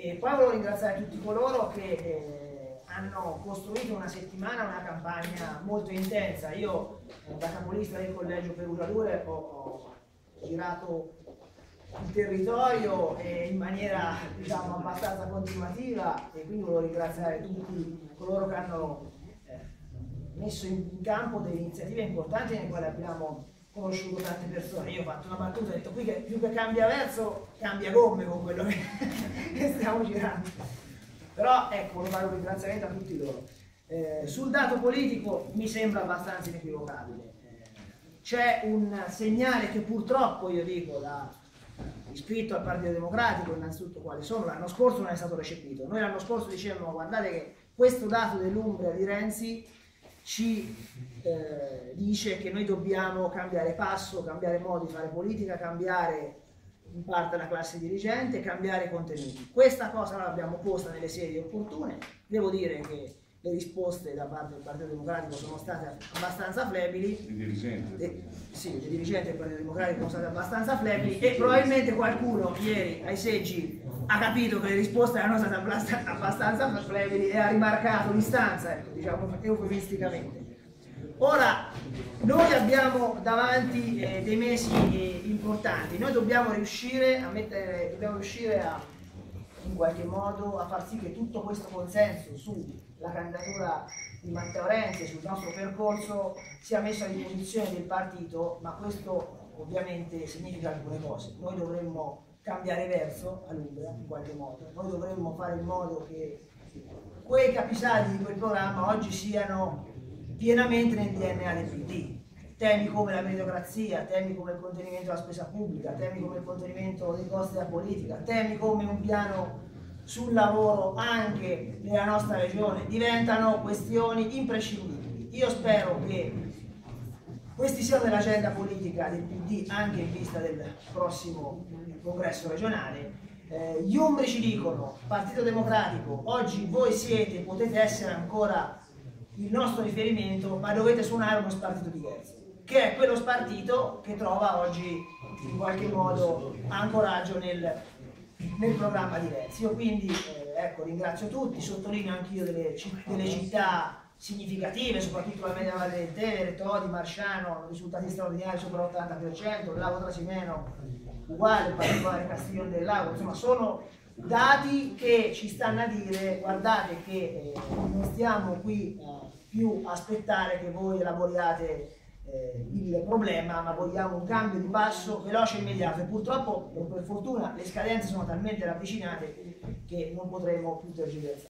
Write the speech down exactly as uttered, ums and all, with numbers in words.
E poi volevo ringraziare tutti coloro che eh, hanno costruito una settimana, una campagna molto intensa. Io eh, da capolista del collegio Perugia Ligure ho, ho girato il territorio eh, in maniera, diciamo, abbastanza continuativa, e quindi volevo ringraziare tutti coloro che hanno eh, messo in, in campo delle iniziative importanti nelle quali abbiamo conosciuto tante persone. Io ho fatto una battuta, ho detto qui che più che cambia verso, cambia gomme con quello che, che stiamo girando. Però ecco, volevo fare un ringraziamento a tutti loro. Eh, sul dato politico mi sembra abbastanza inequivocabile. Eh, c'è un segnale che purtroppo, io dico, da iscritto al Partito Democratico, innanzitutto quali sono, l'anno scorso non è stato recepito. Noi l'anno scorso dicevamo, guardate che questo dato dell'Umbria di Renzi ci eh, dice che noi dobbiamo cambiare passo, cambiare modo di fare politica, cambiare in parte la classe dirigente, cambiare i contenuti. Questa cosa l'abbiamo posta nelle sedi opportune. Devo dire che le risposte da parte del Partito Democratico sono state abbastanza flebili. I dirigenti? Eh, sì, i dirigenti del Partito Democratico sono stati abbastanza flebili, e probabilmente qualcuno ieri ai seggi ha capito che le risposte erano state abbastanza flebili e ha rimarcato l'istanza, ecco, diciamo eufemisticamente. Ora, noi abbiamo davanti eh, dei mesi eh, importanti. Noi dobbiamo riuscire a mettere, dobbiamo riuscire a, in qualche modo, a far sì che tutto questo consenso sulla candidatura di Matteo Renzi e sul nostro percorso sia messo a disposizione del partito, ma questo ovviamente significa alcune cose. Noi dovremmo cambiare verso all'Umbria in qualche modo, noi dovremmo fare in modo che quei capisaldi di quel programma oggi siano pienamente nel D N A del P D. Temi come la meritocrazia, temi come il contenimento della spesa pubblica, temi come il contenimento dei costi della politica, temi come un piano sul lavoro anche nella nostra regione, diventano questioni imprescindibili. Io spero che questi siano nell'agenda politica del P D anche in vista del prossimo congresso regionale. Eh, gli umbri ci dicono, Partito Democratico, oggi voi siete, potete essere ancora il nostro riferimento, ma dovete suonare uno spartito diverso, che è quello spartito che trova oggi in qualche modo ancoraggio nel, nel programma di Renzi. Io quindi eh, ecco, ringrazio tutti, sottolineo anch'io delle, delle città significative, soprattutto la Media Valle del Tevere, Todi, Marsciano, risultati straordinari sopra l'ottanta per cento, il Lago Trasimeno uguale, in particolare Castiglione del Lago. Insomma, sono dati che ci stanno a dire, guardate che eh, non stiamo qui eh, più a aspettare che voi elaboriate eh, il problema, ma vogliamo un cambio di passo veloce e immediato, e purtroppo, per fortuna, le scadenze sono talmente ravvicinate che non potremo più tergiversare.